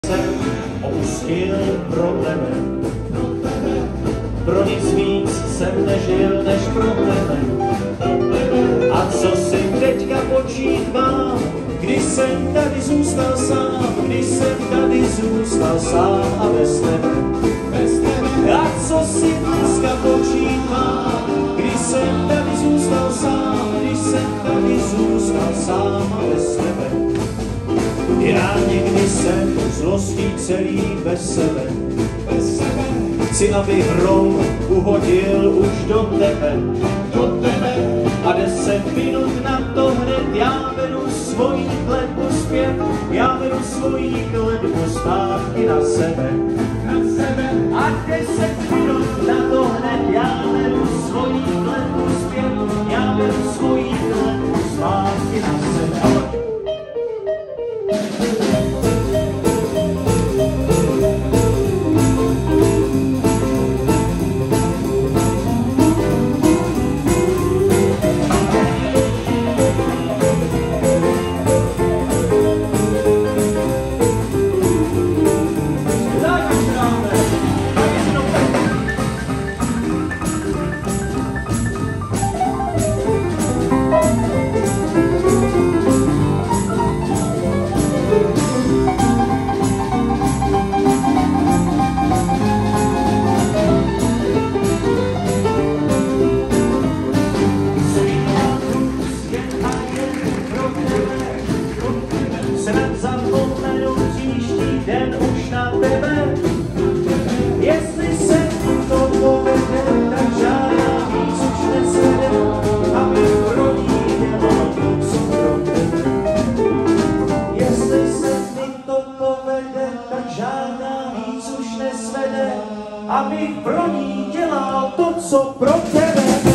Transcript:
jsem opustil pro tebe. Pro nic víc jsem nežil než pro tebe. A co si teďka počít mám, když jsem tady zůstal sám, když jsem tady zůstal sám a bez tebe. A co si dneska počít mám, když jsem tady zůstal sám, když jsem tady zůstal sám a bez tebe. Já někdy jsem zlostí celý bez sebe. Chci, aby hrom uhodil už do tebe. A 10 minut na to hned já beru svojí kletbu zpět, já beru svojí kletbu zpátky na sebe. A 10 minut na to hned já beru svojí kletbu zpět, já beru svojí kletbu zpátky na sebe. Abych pro ní dělal to, co pro tebe.